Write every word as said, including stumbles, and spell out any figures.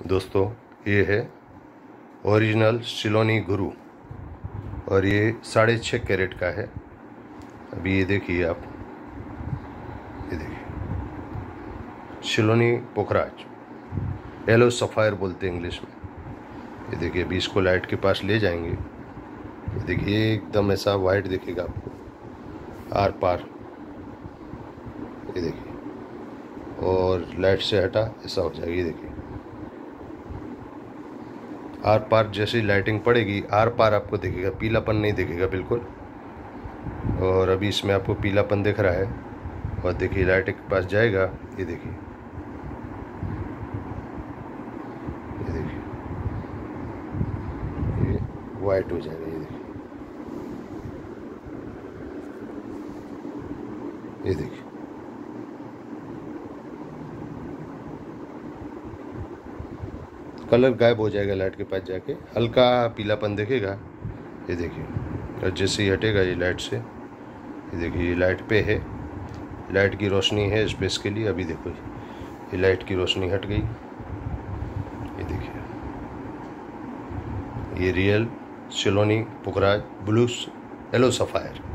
दोस्तों ये है ओरिजिनल सिलोनी गुरु और ये साढ़े छः कैरेट का है। अभी ये देखिए आप, ये देखिए सिलोनी पोखराज, येलो सफ़ायर बोलते हैं इंग्लिश में। ये देखिए अभी इसको लाइट के पास ले जाएंगे। ये देखिए एकदम ऐसा वाइट दिखेगा आपको आर पार। ये देखिए और लाइट से हटा ऐसा हो जाएगा। ये देखिए आर पार जैसी लाइटिंग पड़ेगी आर पार आपको दिखेगा, पीलापन नहीं दिखेगा बिल्कुल। और अभी इसमें आपको पीलापन दिख रहा है। और देखिए लाइट के पास जाएगा, ये देखिए ये देखिए ये वाइट हो जाएगा। ये देखिए ये देखिए कलर गायब हो जाएगा लाइट के पास जाके, हल्का पीलापन दिखेगा। ये देखिए और जैसे ही हटेगा ये लाइट से, ये देखिए ये लाइट पे है, लाइट की रोशनी है स्पेस के लिए। अभी देखो ये लाइट की रोशनी हट गई। ये देखिए ये रियल सिलोनी पोखराज ब्लू येलो सफ़ायर।